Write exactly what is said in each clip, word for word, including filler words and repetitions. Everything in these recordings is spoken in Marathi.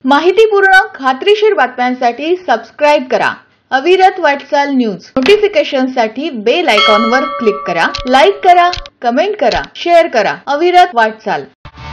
माहितीपूर्ण खात्रीशीर बातम्यांसाठी सबस्क्राइब करा अविरत वाटचाल न्यूज। नोटिफिकेशनसाठी बेल आयकॉनवर क्लिक करा। लाईक करा, कमेंट करा, शेअर करा। अविरत वाटचाल।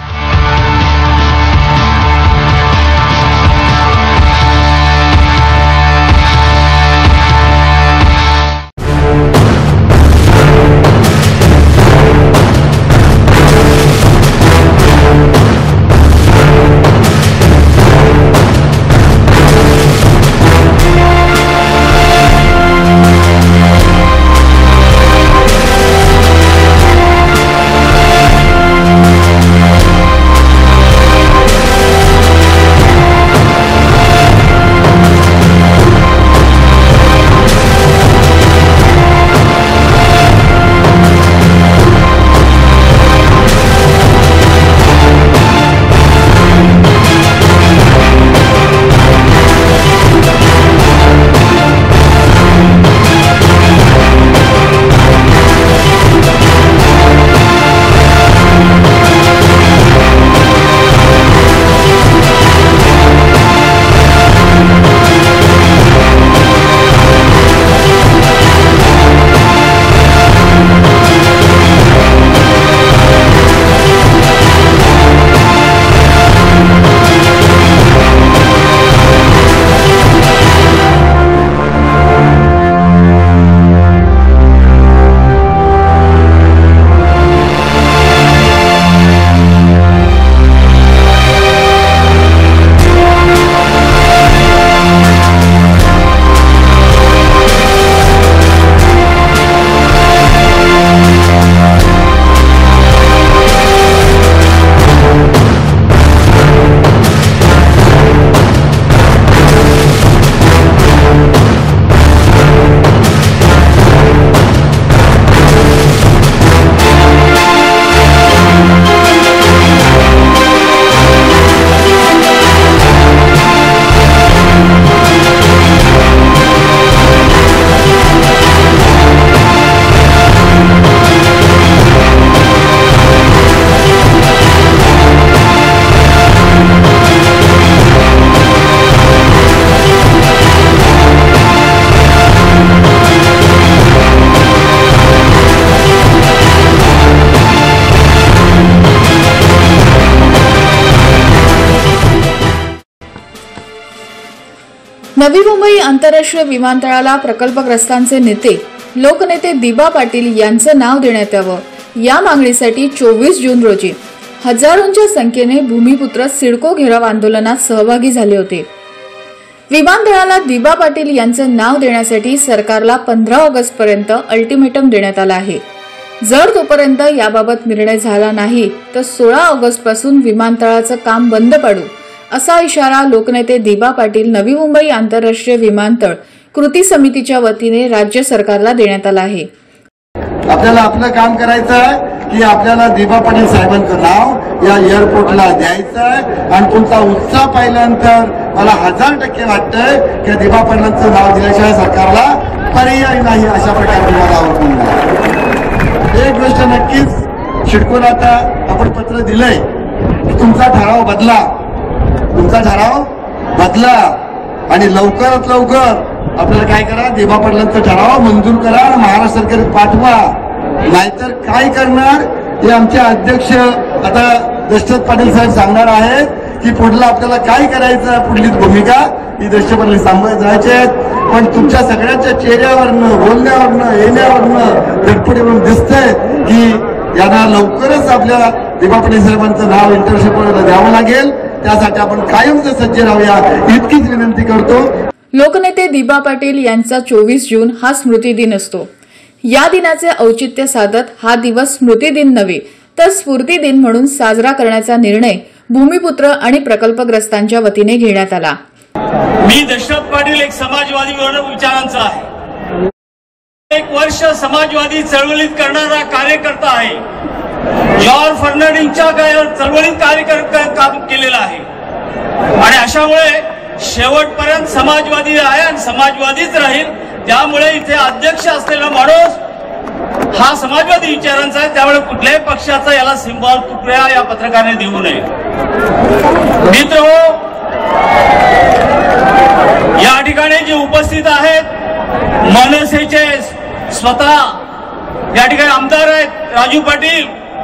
नवी मुंबई आंतरराष्ट्रीय विमानतळाला प्रकल्पग्रस्तांचे नेते लोकनेते दिबा पाटील यांचं नाव देण्यात यावं या मागणीसाठी चोवीस जून रोजी हजारोंच्या संख्येने भूमिपुत्र सिडको घेराव आंदोलनात सहभागी झाले होते। विमानतळाला दिबा पाटील यांचं नाव देण्यासाठी सरकारला पंधरा ऑगस्ट पर्यंत अल्टिमेटम देण्यात आला आहे। जर तोपर्यंत याबाबत निर्णय झाला नाही तर सोळा ऑगस्ट पासून विमानतळाचं काम बंद पाडू असा इशारा लोकनेते दिबा पाटील नवी मुंबई आंतरराष्ट्रीय विमानतळ कृती समितीच्या वतीने राज्य सरकारला देण्यात आला आहे। आपल्याला आपलं काम करायचं आहे की आपल्याला दिबा पाटील साहेबांचं नाव या एअरपोर्टला द्यायचं आहे आणि तुमचा उत्साह पाहिल्यानंतर मला हजार टक्के वाटतंय की दिबा पाटलांचं नाव दिल्याशिवाय सरकारला पर्याय नाही अशा प्रकारे तुम्हाला आवडून एक गोष्ट नक्कीच सिडकोला आता आपण पत्र दिलंय की तुमचा ठराव बदला तुमचा ठराव बदला आणि लवकरात लवकर आपल्याला काय करा दिबा पाटलांचा ठराव मंजूर करा आणि महाराष्ट्र सरकार पाठवा। नाहीतर काय करणार हे आमचे अध्यक्ष आता दशरथ पाटील साहेब सांगणार आहेत की पुढलं आपल्याला काय करायचं पुढली भूमिका ही दशरथ पाटील सांभाळत जायचे आहेत। पण तुमच्या सगळ्यांच्या चेहऱ्यावरनं बोलण्यावरनं येण्यावरनं धडपडीवरून दिसतंय की यांना लवकरच आपल्या दिबा पाटील साहेबांचं नाव इंटरशिपला द्यावं लागेल। त्यासाठी आपण कायमच सज्ज राहूया इतकीच विनंती करतो। लोकनेते दिबा पाटील यांचा चोवीस जून हा स्मृती दिन असतो। या दिनाचे औचित्य साधत हा दिवस स्मृती दिन नव्हे तर स्फूर्ती दिन म्हणून साजरा करण्याचा निर्णय भूमिपुत्र आणि प्रकल्पग्रस्तांच्या वतीने घेण्यात आला। मी दशरथ पाटील एक समाजवादी विचारांचा आहे। एक वर्ष समाजवादी चळवळीत करणारा कार्यकर्ता आहे। जॉर्ज फर्नांडिसच्या चळवळीत कार्य काम केलेलं आहे आणि अशामुळे शेवटपर्यंत समाजवादी आहे आणि समाजवादीच राहील। त्यामुळे इथे अध्यक्ष असलेला माणूस हा समाजवादी विचारांचा आहे। त्यामुळे कुठल्याही पक्षाचा याला सिंबॉल कृपया या पत्रकाराने देऊ नये। मित्रहो, स्वतः या ठिकाणी आमदार आहेत राजू पाटील,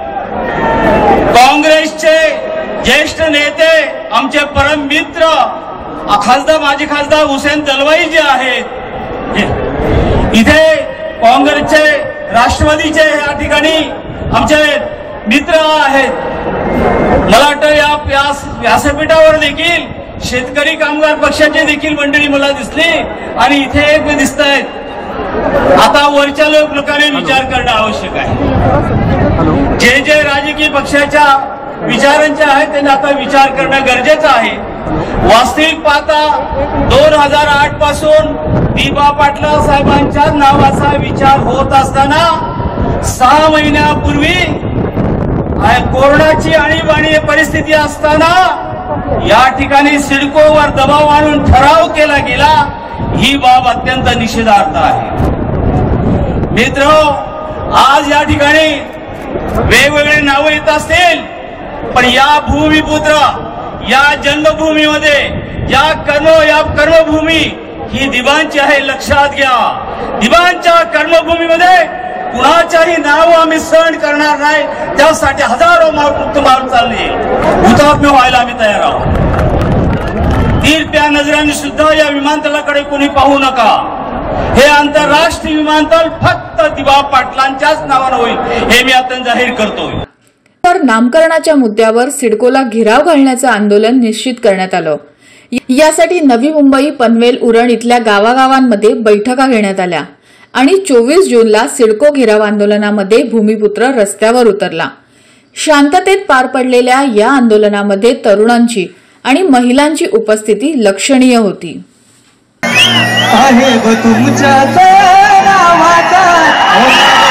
काँग्रेसचे ज्येष्ठ नेते आमचे परम मित्र खासदार माजी खासदार हुसेन दलवाई जे आहेत, इथे काँग्रेसचे राष्ट्रवादीचे या ठिकाणी आमचे मित्र आहेत. मला वाटतं या व्यासपीठावर देखील शेतकरी कामगार पक्षाचे देखील मंडळी मला दिसली आणि इथे एक दिसत आहेत. आता वरच्या लोक लोकांनी विचार करणं आवश्यक आहे. जे जे राजकीय पक्षाच्या विचारांचे आहेत त्यांनी आता विचार करणं गरजेचं आहे. वास्तविक पाहता दोन हजार आठ पासून दिबा पाटला साहेबांच्या नावाचा विचार होत असताना सहा महिन्यापूर्वी कोरोनाची आणीबाणी परिस्थिती असताना या ठिकाणी सिडकोवर दबाव आणून ठराव केला गेला. ही बाब अत्यंत निषेधार्ह आहे. मित्र, आज या ठिकाणी वेगवेगळे नावं येत असतील, पण या भूमिपुत्र या जन्मभूमीमध्ये या कर्म या कर्मभूमी ही दिबांची आहे, लक्षात घ्या. दिबांच्या कर्मभूमीमध्ये कुणाच्याही नाव आम्ही सहन करणार नाही. त्यासाठी हजारो मुक्त मारून चालले, हुतात्मा व्हायला आम्ही तयार आहोत. तिरप्या नजरांनी सुद्धा या विमानतळाकडे कोणी पाहू नका. हे आंतरराष्ट्रीय विमानतळ फक्त दिबा पाटलांच्याच नावानं होईल हे मी आता जाहीर करतोय. तर नामकरणाच्या मुद्द्यावर सिडकोला घेराव घालण्याचं आंदोलन निश्चित करण्यात आलं. यासाठी नवी मुंबई, पनवेल, उरण इथल्या गावागावांमध्ये बैठका घेण्यात आल्या आणि चोवीस जूनला सिडको घेराव आंदोलनामध्ये भूमिपुत्र रस्त्यावर उतरला. शांततेत पार पडलेल्या या आंदोलनामध्ये तरुणांची आणि महिलांची उपस्थिती लक्षणीय होती. आहे व तुमच्या नावाचा